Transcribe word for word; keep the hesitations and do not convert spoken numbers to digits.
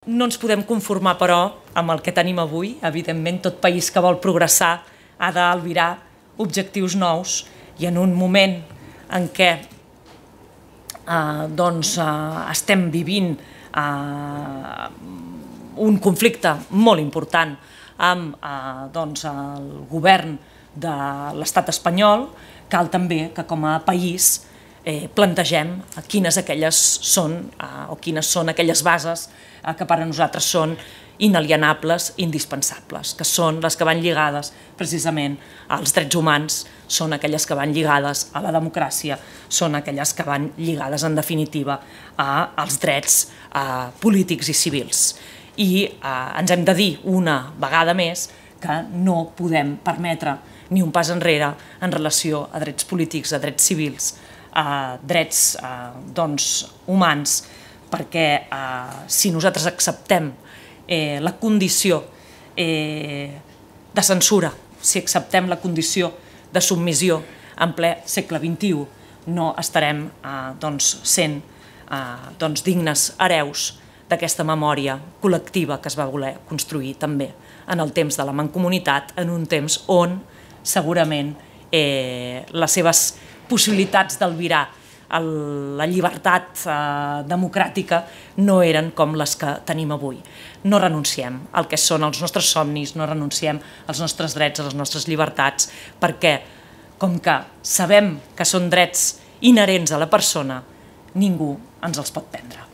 No ens podem conformar, però, amb el que tenim avui. Evidentment, tot país que vol progressar ha d'albirar objectius nous i en un moment en què eh, doncs, eh, estem vivint eh, un conflicte molt important amb eh, doncs, el govern de l'estat espanyol, cal també que com a país eh, plantegem quines aquelles són eh, o quines són aquelles bases eh, que per a nosaltres són inalienables, indispensables, que són les que van lligades precisament als drets humans, són aquelles que van lligades a la democràcia, són aquelles que van lligades en definitiva als drets eh, polítics i civils. I eh, ens hem de dir una vegada més que no podem permetre ni un pas enrere en relació a drets polítics, a drets civils, a drets eh, doncs, humans, perquè eh, si nosaltres acceptem eh, la condició eh, de censura, si acceptem la condició de submissió en ple segle vint-i-u, no estarem eh, doncs, sent eh, doncs, dignes hereus d'aquesta memòria col·lectiva que es va voler construir també en el temps de la mancomunitat, en un temps on segurament eh, les seves possibilitats d'albirar la llibertat eh, democràtica no eren com les que tenim avui. No renunciem al que són els nostres somnis, no renunciem als nostres drets, a les nostres llibertats, perquè com que sabem que són drets inherents a la persona, ningú ens els pot prendre.